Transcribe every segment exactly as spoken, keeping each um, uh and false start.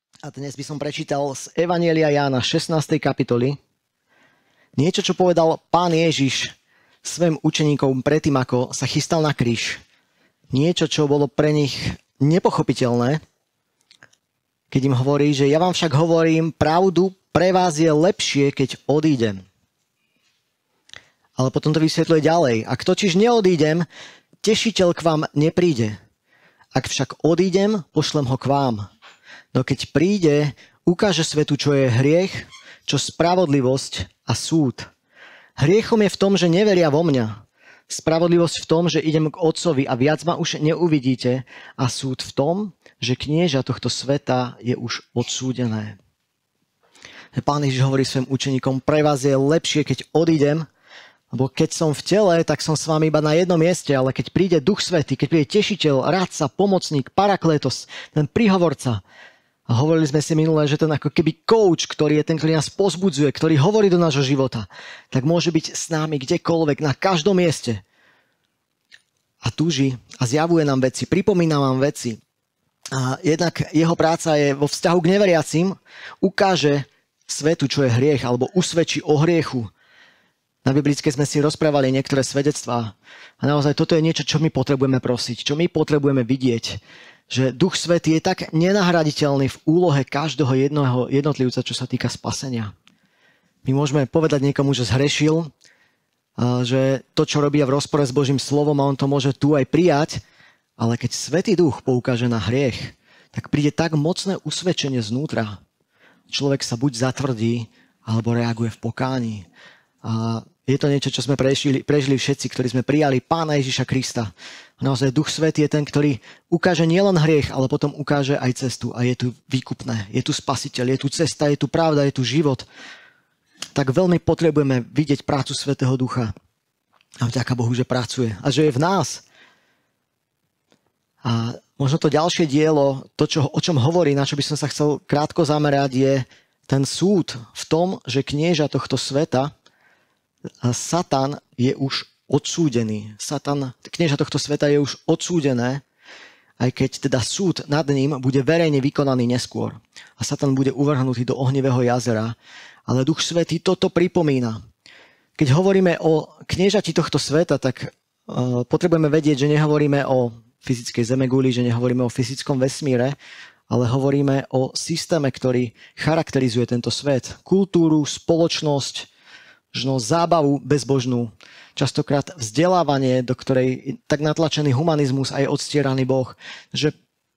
A dnes by som prečítal z Evanjelia Jána šestnástej kapitoly niečo, čo povedal Pán Ježiš svojim učeníkom predtým, ako sa chystal na kríž. Niečo, čo bolo pre nich nepochopiteľné, keď im hovorí, že ja vám však hovorím pravdu, pre vás je lepšie, keď odídem. Ale potom to vysvetľuje ďalej. Ak totiž neodídem, tešiteľ k vám nepríde. Ak však odídem, pošlem ho k vám. No keď príde, ukáže svetu, čo je hriech, čo spravodlivosť a súd. Hriechom je v tom, že neveria vo mňa. Spravodlivosť v tom, že idem k Otcovi a viac ma už neuvidíte. A súd v tom, že knieža tohto sveta je už odsúdené. Pán Ježiš hovorí svojim učeníkom, pre vás je lepšie, keď odídem, lebo keď som v tele, tak som s vami iba na jednom mieste, ale keď príde Duch Svätý, keď príde Tešiteľ, Radca, Pomocník, Paraklétos, ten príhovorca, a hovorili sme si minulé, že ten ako keby coach, ktorý je ten, ktorý nás pozbudzuje, ktorý hovorí do nášho života, tak môže byť s nami kdekoľvek, na každom mieste. A túži a zjavuje nám veci, pripomína nám veci. A jednak jeho práca je vo vzťahu k neveriacim, ukáže svetu, čo je hriech, alebo usvedčí o hriechu. Na biblické sme si rozprávali niektoré svedectvá. A naozaj toto je niečo, čo my potrebujeme prosiť, čo my potrebujeme vidieť. Že Duch Svätý je tak nenahraditeľný v úlohe každého jedného jednotlivca, čo sa týka spasenia. My môžeme povedať niekomu, že zhrešil, že to, čo robí v rozpore s Božím slovom, a on to môže tu aj prijať, ale keď Svätý Duch poukáže na hriech, tak príde tak mocné usvedčenie znútra. Človek sa buď zatvrdí, alebo reaguje v pokáni. A je to niečo, čo sme prežili, prežili všetci, ktorí sme prijali Pána Ježiša Krista. A naozaj Duch Svätý je ten, ktorý ukáže nielen hriech, ale potom ukáže aj cestu. A je tu výkupné, je tu spasiteľ, je tu cesta, je tu pravda, je tu život. Tak veľmi potrebujeme vidieť prácu Svätého Ducha. A vďaka Bohu, že pracuje a že je v nás. A možno to ďalšie dielo, to, čo, o čom hovorí, na čo by som sa chcel krátko zamerať, je ten súd v tom, že knieža tohto sveta, Satan je už odsúdený. Satan, knieža tohto sveta je už odsúdené, aj keď teda súd nad ním bude verejne vykonaný neskôr. A Satan bude uvrhnutý do ohnivého jazera. Ale Duch Svätý toto pripomína. Keď hovoríme o kniežati tohto sveta, tak uh, potrebujeme vedieť, že nehovoríme o fyzickej zemeguli, že nehovoríme o fyzickom vesmíre, ale hovoríme o systéme, ktorý charakterizuje tento svet. Kultúru, spoločnosť, možno zábavu bezbožnú, častokrát vzdelávanie, do ktorej tak natlačený humanizmus a je odstieraný Boh, že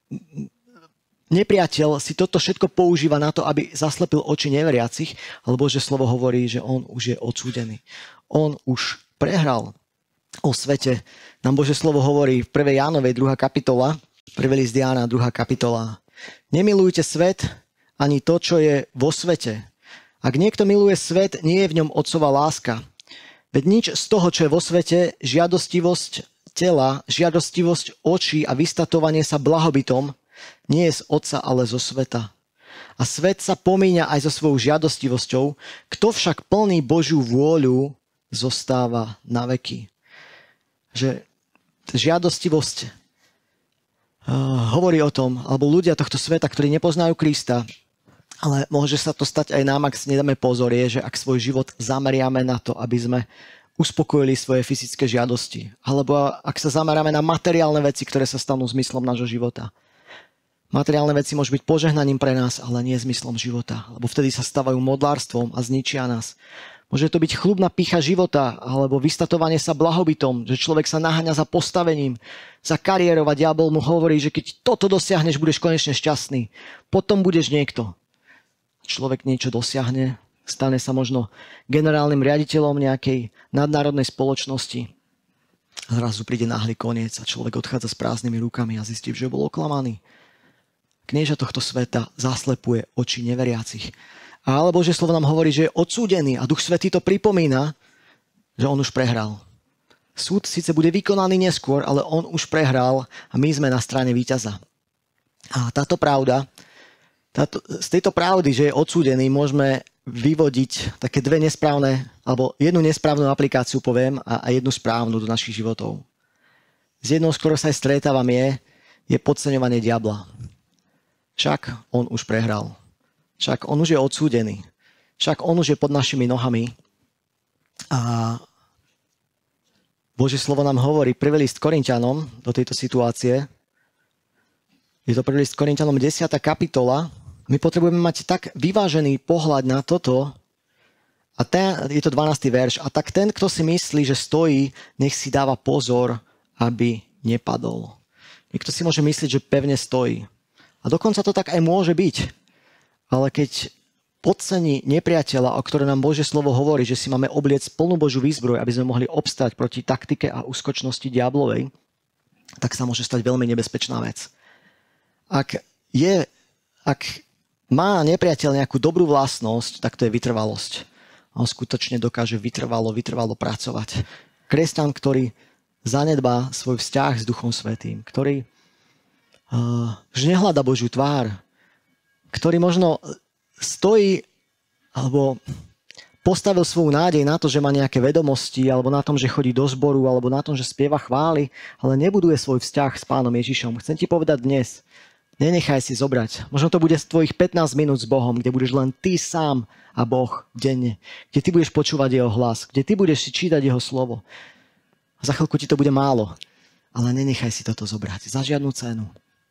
nepriateľ si toto všetko používa na to, aby zaslepil oči neveriacich, alebo že slovo hovorí, že on už je odsúdený. On už prehral. O svete nám Božie slovo hovorí v prvej Jánovej druhá kapitola, prvý list Jána druhá kapitola. Nemilujte svet ani to, čo je vo svete. Ak niekto miluje svet, nie je v ňom otcova láska. Veď nič z toho, čo je vo svete, žiadostivosť tela, žiadostivosť očí a vystatovanie sa blahobytom, nie je z otca, ale zo sveta. A svet sa pomíňa aj so svojou žiadostivosťou, kto však plní Božiu vôľu, zostáva na veky. Že žiadostivosť uh, hovorí o tom, alebo ľudia tohto sveta, ktorí nepoznajú Krista, ale môže sa to stať aj nám, ak si nedáme pozor, je, že ak svoj život zameriame na to, aby sme uspokojili svoje fyzické žiadosti. Alebo ak sa zameráme na materiálne veci, ktoré sa stanú zmyslom nášho života. Materiálne veci môžu byť požehnaním pre nás, ale nie zmyslom života. Lebo vtedy sa stávajú modlárstvom a zničia nás. Môže to byť chlubná pýcha života, alebo vystatovanie sa blahobytom, že človek sa naháňa za postavením, za kariérou a diabol mu hovorí, že keď toto dosiahneš, budeš konečne šťastný. Potom budeš niekto. Človek niečo dosiahne, stane sa možno generálnym riaditeľom nejakej nadnárodnej spoločnosti. A zrazu príde náhly koniec a človek odchádza s prázdnymi rukami a zistí, že bol oklamaný. Knieža tohto sveta zaslepuje oči neveriacich. Alebo že slovo nám hovorí, že je odsúdený a Duch Svätý to pripomína, že on už prehral. Súd síce bude vykonaný neskôr, ale on už prehral a my sme na strane víťaza. A táto pravda, táto, z tejto pravdy, že je odsúdený, môžeme vyvodiť také dve nesprávne, alebo jednu nesprávnu aplikáciu poviem a, a jednu správnu do našich životov. Z jednou, s ktorou sa aj stretávam, je, je podceňovanie diabla. však on už prehral. Však on už je odsúdený. Však on už je pod našimi nohami. A Božie slovo nám hovorí, prvý list Korinťanom do tejto situácie. Je to prvý list Korinťanom desiata kapitola. My potrebujeme mať tak vyvážený pohľad na toto. A ten, je to dvanásty verš. A tak ten, kto si myslí, že stojí, nech si dáva pozor, aby nepadol. Niekto si môže myslieť, že pevne stojí. A dokonca to tak aj môže byť. Ale keď podcení nepriateľa, o ktoré nám Božie slovo hovorí, že si máme obliec plnú Božiu výzbroj, aby sme mohli obstať proti taktike a úskočnosti diablovej, tak sa môže stať veľmi nebezpečná vec. Ak, je, ak má nepriateľ nejakú dobrú vlastnosť, tak to je vytrvalosť. On skutočne dokáže vytrvalo, vytrvalo pracovať. Kresťan, ktorý zanedbá svoj vzťah s Duchom Svätým, ktorý uh, že nehľada Božiu tvár, ktorý možno stojí alebo postavil svoju nádej na to, že má nejaké vedomosti, alebo na tom, že chodí do zboru, alebo na tom, že spieva chvály, ale nebuduje svoj vzťah s Pánom Ježišom. Chcem ti povedať dnes, nenechaj si zobrať. Možno to bude z tvojich pätnásť minút s Bohom, kde budeš len ty sám a Boh denne. Kde ty budeš počúvať jeho hlas, kde ty budeš si čítať jeho slovo. A za chvíľku ti to bude málo. Ale nenechaj si toto zobrať. Za žiadnu cenu.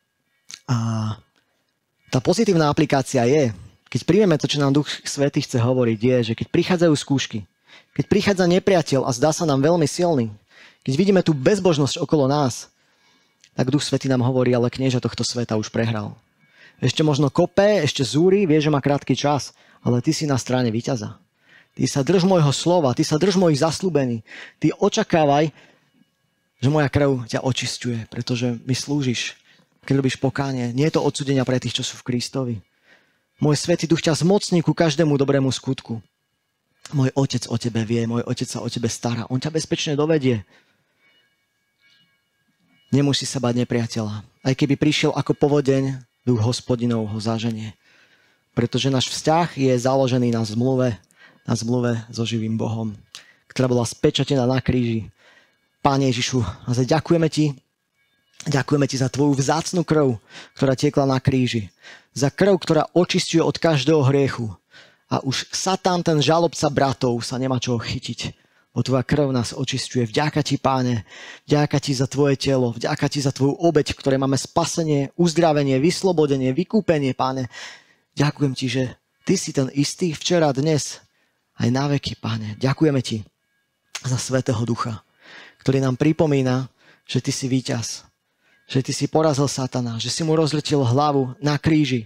A tá pozitívna aplikácia je, keď príjmeme to, čo nám Duch Svätý chce hovoriť, je, že keď prichádzajú skúšky, keď prichádza nepriateľ a zdá sa nám veľmi silný, keď vidíme tú bezbožnosť okolo nás, tak Duch Svätý nám hovorí, ale knieža tohto sveta už prehral. Ešte možno kope, ešte zúri, vie, že má krátky čas, ale ty si na strane víťaza. Ty sa drž môjho slova, ty sa drž mojich zasľúbení. Ty očakávaj, že moja krv ťa očisťuje, pretože mi slúžiš, keď robíš pokánie. Nie je to odsúdenia pre tých, čo sú v Kristovi. Môj Svätý Duch ťa zmocní ku každému dobrému skutku. Môj Otec o tebe vie, môj Otec sa o tebe stará. On ťa bezpečne dovedie. Nemusí sa báť nepriateľa. Aj keby prišiel ako povodeň, Duch Hospodinov ho zaženie. Pretože náš vzťah je založený na zmluve, na zmluve so živým Bohom, ktorá bola spečatená na kríži. Páne Ježišu, ďakujeme ti, ďakujeme ti za tvoju vzácnu krv, ktorá tiekla na kríži. Za krv, ktorá očisťuje od každého hriechu. A už Satan, ten žalobca bratov, sa nemá čoho chytiť. Bo tvoja krv nás očisťuje. Vďaka ti, Páne, vďaka ti za tvoje telo, vďaka ti za tvoju obeť, v ktorej máme spasenie, uzdravenie, vyslobodenie, vykúpenie, Páne. Ďakujem ti, že ty si ten istý včera, dnes, aj na veky, Páne. Ďakujeme ti za Svätého Ducha, ktorý nám pripomína, že ty si víťaz. Že ty si porazil Satana, že si mu rozletil hlavu na kríži.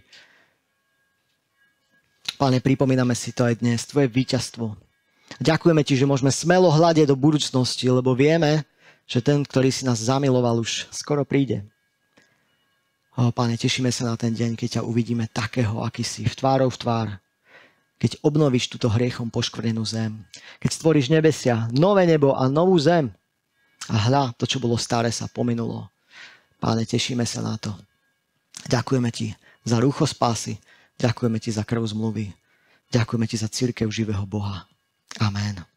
Páne, pripomíname si to aj dnes, tvoje víťazstvo. Ďakujeme ti, že môžeme smelo hľadiť do budúcnosti, lebo vieme, že ten, ktorý si nás zamiloval, už skoro príde. O, Páne, tešíme sa na ten deň, keď ťa uvidíme takého, aký si, v tvárou v tvár. Keď obnovíš túto hriechom poškvrnenú zem. Keď stvoríš nebesia, nové nebo a novú zem. A hľa, to, čo bolo staré, sa pominulo. Páne, tešíme sa na to. Ďakujeme ti za rúcho spásy. Ďakujeme ti za krv zmluvy. Ďakujeme ti za cirkev živého Boha. Amen.